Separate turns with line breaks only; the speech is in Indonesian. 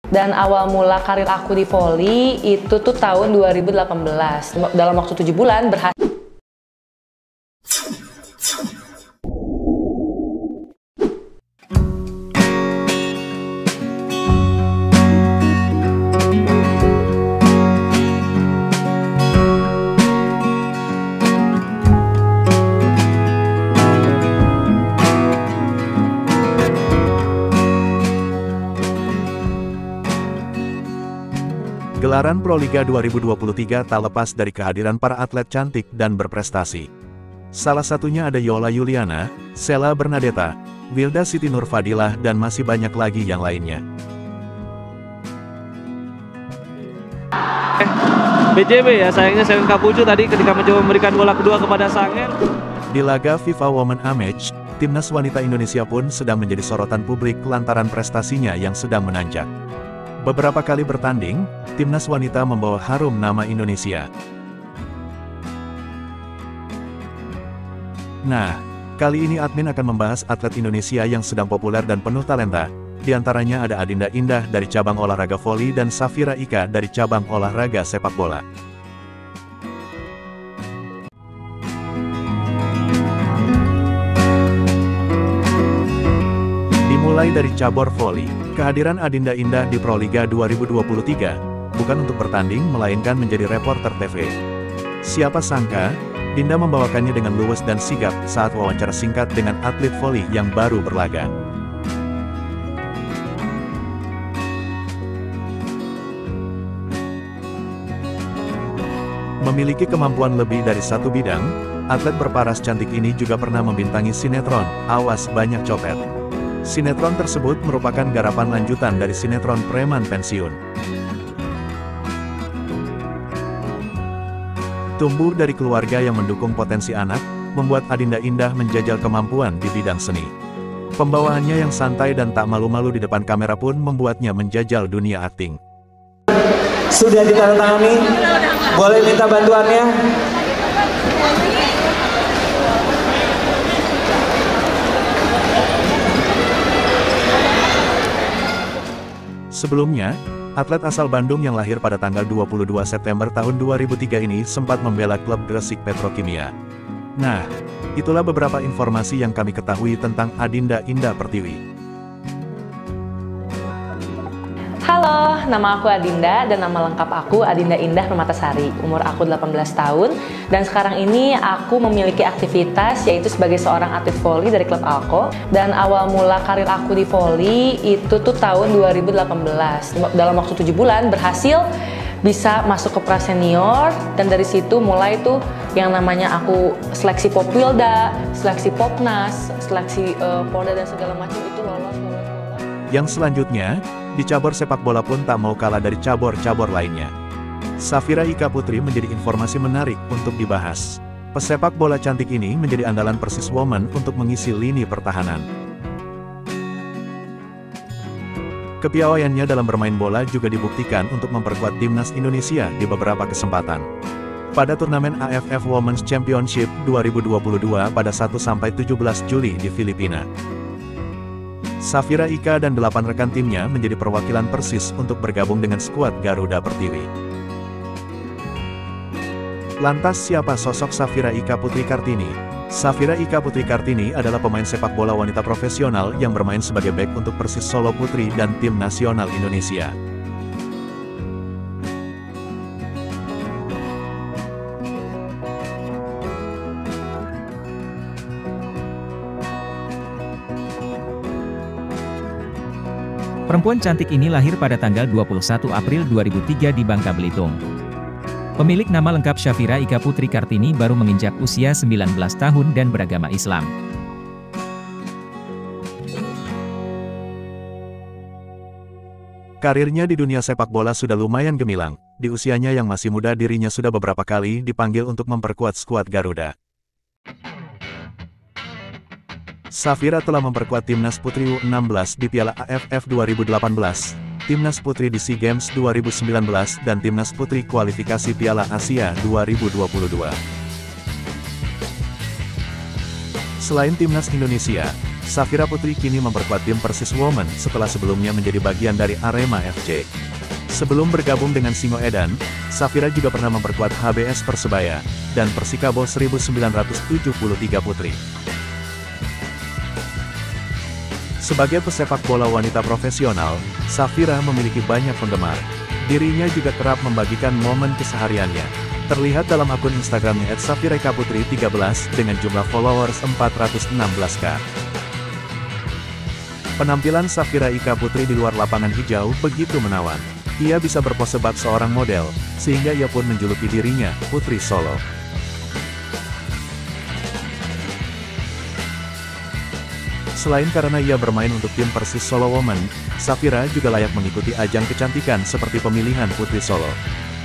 Dan awal mula karir aku di voli itu tuh tahun 2018. Dalam waktu 7 bulan berhasil.
Gelaran Proliga 2023 tak lepas dari kehadiran para atlet cantik dan berprestasi. Salah satunya ada Yola Yuliana, Sheila Bernadetta, Wilda Siti Nurfadilah dan masih banyak lagi yang lainnya.
BJB ya, sayangnya Seren Kapucu tadi ketika mencoba memberikan bola kedua kepada Sanger.
Di laga FIFA Women A-Match, timnas wanita Indonesia pun sedang menjadi sorotan publik lantaran prestasinya yang sedang menanjak. Beberapa kali bertanding, timnas wanita membawa harum nama Indonesia. Nah, kali ini admin akan membahas atlet Indonesia yang sedang populer dan penuh talenta. Di antaranya ada Adinda Indah dari cabang olahraga voli dan Safira Ika dari cabang olahraga sepak bola. Dimulai dari cabur voli, kehadiran Adinda Indah di Proliga 2023 bukan untuk bertanding melainkan menjadi reporter TV. Siapa sangka, Dinda membawakannya dengan luwes dan sigap saat wawancara singkat dengan atlet voli yang baru berlaga. Memiliki kemampuan lebih dari satu bidang, atlet berparas cantik ini juga pernah membintangi sinetron Awas Banyak Copet. Sinetron tersebut merupakan garapan lanjutan dari sinetron Preman Pensiun. Tumbuh dari keluarga yang mendukung potensi anak, membuat Adinda Indah menjajal kemampuan di bidang seni. Pembawaannya yang santai dan tak malu-malu di depan kamera pun membuatnya menjajal dunia akting.
Sudah ditandatangani? Boleh minta bantuannya?
Sebelumnya, atlet asal Bandung yang lahir pada tanggal 22 September tahun 2003 ini sempat membela klub Gresik Petrokimia. Nah, itulah beberapa informasi yang kami ketahui tentang Adinda Indah Pertiwi.
Halo, nama aku Adinda dan nama lengkap aku Adinda Indah Permatasari. Umur aku 18 tahun dan sekarang ini aku memiliki aktivitas yaitu sebagai seorang atlet voli dari klub Alko. Dan awal mula karir aku di voli itu tuh tahun 2018. Dalam waktu 7 bulan berhasil bisa masuk ke prasenior dan dari situ mulai tuh yang namanya aku seleksi Popwilda, seleksi Popnas, seleksi Polda dan segala macam itu lolos.
Yang selanjutnya, di cabur sepak bola pun tak mau kalah dari cabur-cabur lainnya. Safira Ika Putri menjadi informasi menarik untuk dibahas. Pesepak bola cantik ini menjadi andalan Persis Women untuk mengisi lini pertahanan. Kepiawaiannya dalam bermain bola juga dibuktikan untuk memperkuat timnas Indonesia di beberapa kesempatan. Pada turnamen AFF Women's Championship 2022 pada 1-17 Juli di Filipina. Safira Ika dan 8 rekan timnya menjadi perwakilan Persis untuk bergabung dengan skuad Garuda Pertiwi. Lantas siapa sosok Safira Ika Putri Kartini? Safira Ika Putri Kartini adalah pemain sepak bola wanita profesional yang bermain sebagai bek untuk Persis Solo Putri dan tim nasional Indonesia.
Perempuan cantik ini lahir pada tanggal 21 April 2003 di Bangka Belitung. Pemilik nama lengkap Safira Ika Putri Kartini baru menginjak usia 19 tahun dan beragama Islam.
Karirnya di dunia sepak bola sudah lumayan gemilang. Di usianya yang masih muda dirinya sudah beberapa kali dipanggil untuk memperkuat skuad Garuda. Safira telah memperkuat timnas putri U16 di Piala AFF 2018, timnas putri di SEA Games 2019 dan timnas putri kualifikasi Piala Asia 2022. Selain timnas Indonesia, Safira Putri kini memperkuat tim Persis Women setelah sebelumnya menjadi bagian dari Arema FC. Sebelum bergabung dengan Singoedan, Safira juga pernah memperkuat HBS Persebaya dan Persikabo 1973 Putri. Sebagai pesepak bola wanita profesional, Safira memiliki banyak penggemar. Dirinya juga kerap membagikan momen kesehariannya. Terlihat dalam akun Instagramnya @safiraikaputri13 dengan jumlah followers 416k. Penampilan Safira Ika Putri di luar lapangan hijau begitu menawan. Ia bisa berpose bak seorang model, sehingga ia pun menjuluki dirinya Putri Solo. Selain karena ia bermain untuk tim Persis Solo Women, Safira juga layak mengikuti ajang kecantikan seperti pemilihan Putri Solo.